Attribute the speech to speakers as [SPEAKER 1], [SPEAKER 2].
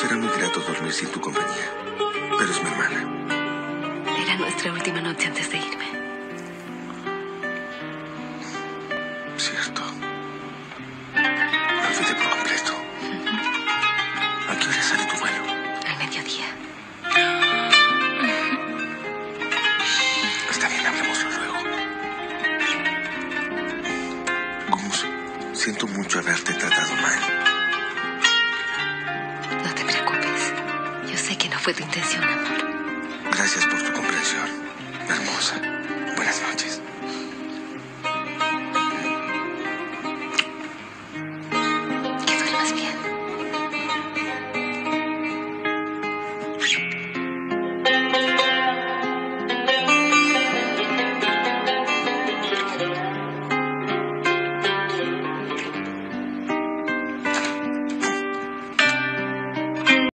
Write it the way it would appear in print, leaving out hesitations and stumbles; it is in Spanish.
[SPEAKER 1] será muy grato dormir sin tu compañía, pero es mi hermana.
[SPEAKER 2] Era nuestra última noche antes de irme.
[SPEAKER 1] Cierto. Me olvidé por completo. ¿A qué hora sale tu vuelo?
[SPEAKER 2] Al mediodía.
[SPEAKER 1] Está bien, hablemoslo luego. Gus, siento mucho haberte tratado mal.
[SPEAKER 2] No te preocupes. Yo sé que no fue tu intención, amor.
[SPEAKER 1] Gracias por tu comprensión, hermosa. Buenas noches.